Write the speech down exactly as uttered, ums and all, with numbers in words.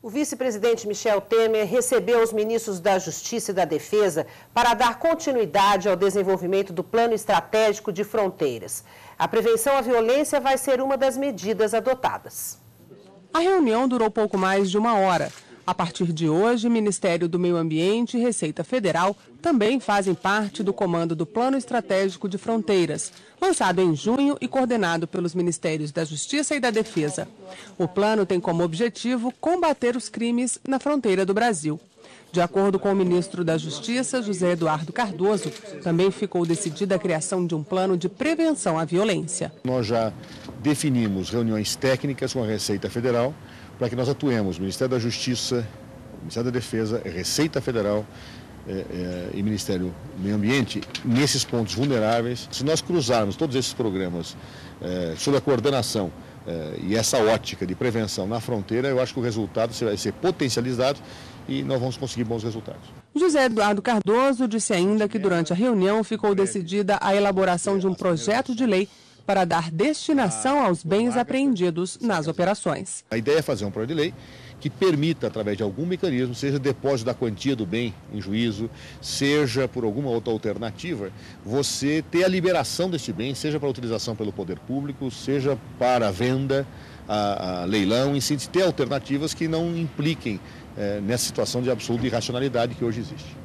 O vice-presidente Michel Temer recebeu os ministros da Justiça e da Defesa para dar continuidade ao desenvolvimento do Plano Estratégico de Fronteiras. A prevenção à violência vai ser uma das medidas adotadas. A reunião durou pouco mais de uma hora. A partir de hoje, Ministério do Meio Ambiente e Receita Federal também fazem parte do comando do Plano Estratégico de Fronteiras, lançado em junho e coordenado pelos Ministérios da Justiça e da Defesa. O plano tem como objetivo combater os crimes na fronteira do Brasil. De acordo com o ministro da Justiça, José Eduardo Cardoso, também ficou decidida a criação de um plano de prevenção à violência. Nós já definimos reuniões técnicas com a Receita Federal para que nós atuemos, Ministério da Justiça, Ministério da Defesa, Receita Federal é, é, e Ministério do Meio Ambiente, nesses pontos vulneráveis. Se nós cruzarmos todos esses programas é, sob a coordenação é, e essa ótica de prevenção na fronteira, eu acho que o resultado vai ser potencializado e nós vamos conseguir bons resultados. José Eduardo Cardoso disse ainda que durante a reunião ficou decidida a elaboração de um projeto de lei para dar destinação aos bens apreendidos nas operações. A ideia é fazer um projeto de lei que permita, através de algum mecanismo, seja depósito da quantia do bem em juízo, seja por alguma outra alternativa, você ter a liberação desse bem, seja para utilização pelo poder público, seja para venda, a, a leilão, em si, ter alternativas que não impliquem é, nessa situação de absoluta irracionalidade que hoje existe.